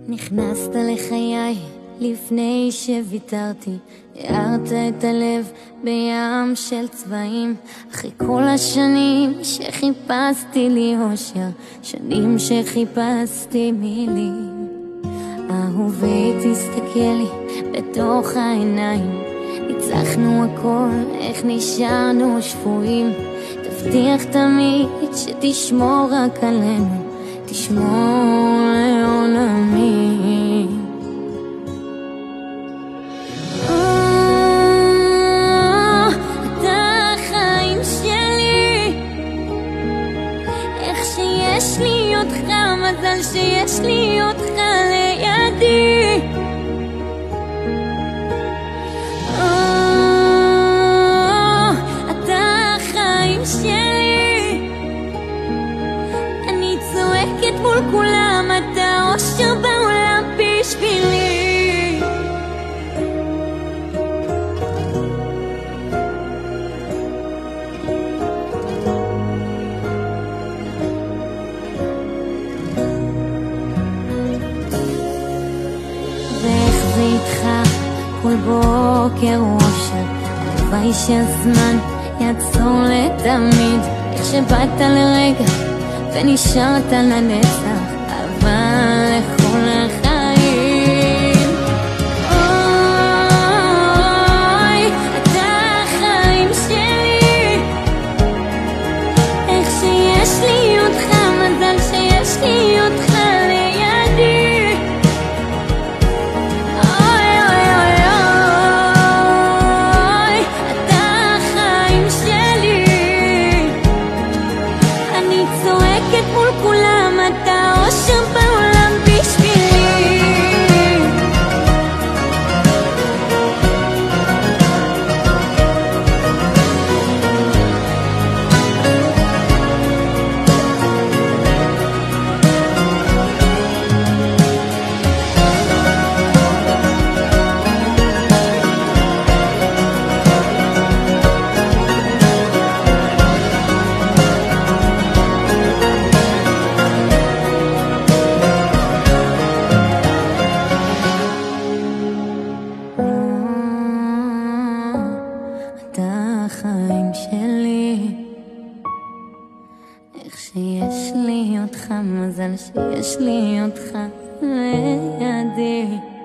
נכנסת לחיי לפני שוויתרתי, הארת את הלב בים של צבעים. אחרי כל השנים שחיפשתי לי אושר, שנים שחיפשתי מילים. אהובי תסתכל לי בתוך העיניים, ניצחנו הכל, איך נשארנו שבויים. תבטיח תמיד שתשמור רק עלינו, תשמור לעולמי. אתה החיים שלי, איך שיש לי אותך, מזל שיש לי אותך לידי. אתה החיים שלי, אני צועקת מול כולם, אתה אושר בעולם בשבילי. ואיך זה איתך כל בוקר אושר, הלוואי שהזמן יעצור לתמיד. איך שבאת לרגע ונשארת לנצח, אבל לכל החיים. אוי, אתה החיים שלי, איך שיש לי אותך, מזל שיש לי אותך לידי. אוי אוי אוי אוי, אתה החיים שלי, אני צועקת מול כולם, אתה אושר בעולם בשבילי. אתה החיים שלי, איך שיש לי אותך, מזל שיש לי אותך לידי.